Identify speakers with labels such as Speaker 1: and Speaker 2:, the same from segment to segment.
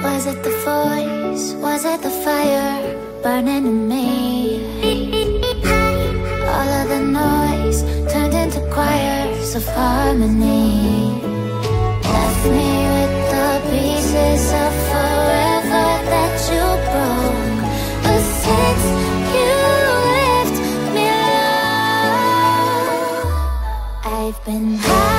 Speaker 1: Was it the voice? Was it the fire burning in me? All of the noise turned into choirs of harmony. Left me with the pieces of forever that you broke. But since you left me alone, I've been high.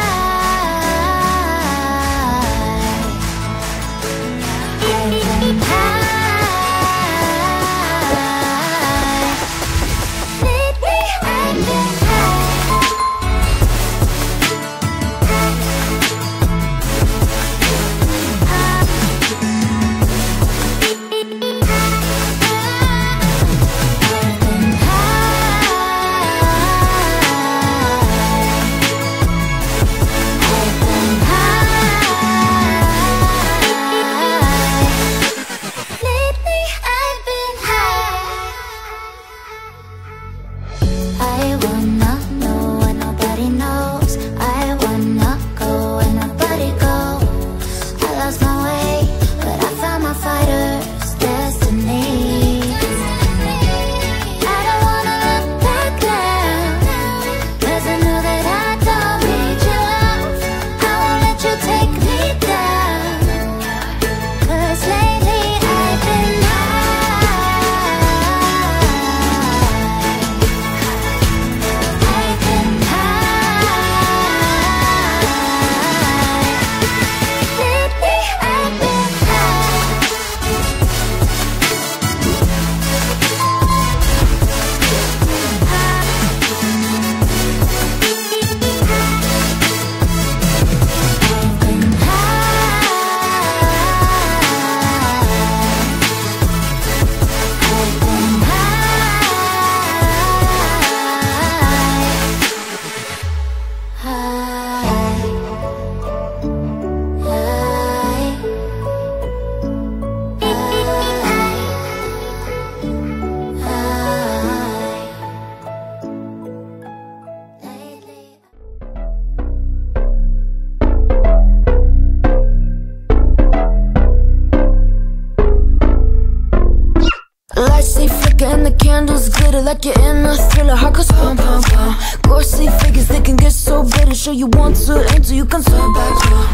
Speaker 2: Like you're in a thriller, heart goes pum pum pum. Ghostly figures, they can get so bitter. Sure you want to enter, you can turn back now.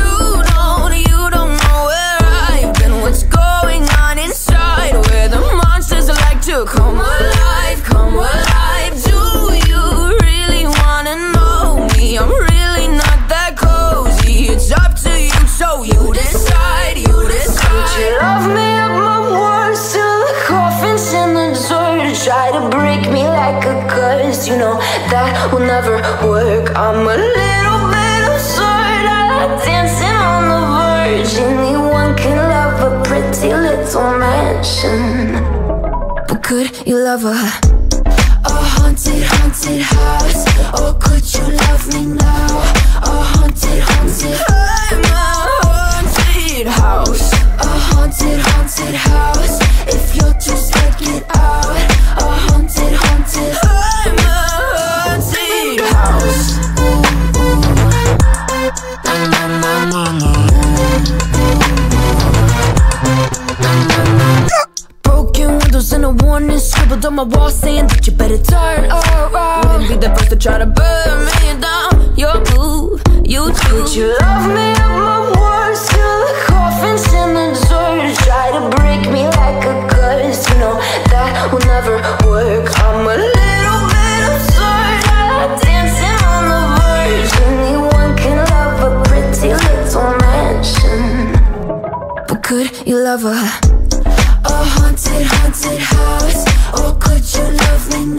Speaker 2: You don't know where I've been. What's going on inside? Where the monsters like to come alive, come alive. Do you really wanna know me? I'm really not that cozy. It's up to you, so you decide, you decide. Could you love me up my words till the coffin's in the dirt? Try to break me like a curse, you know that will never work. I'm a little bit absurd, I like dancing on the verge. Anyone can love a pretty little mansion, but could you love a haunted, haunted house? Or could you love me now? A haunted, haunted, I'm a haunted house. A haunted, haunted house. If you're too scared, get out. A haunted, haunted, I'm a haunted house. Broken windows and a warning scribbled on my wall saying that you better turn around. Wouldn't be the first to try to burn me down. Your move, you do. Could you love me up my words till the coffin's in the dirt? Try to break me like a curse, you know that will never work. I'm a little bit absurd, I like dancing on the verge. Anyone can love a pretty little mansion, but could you love a haunted, haunted house? Or could you love me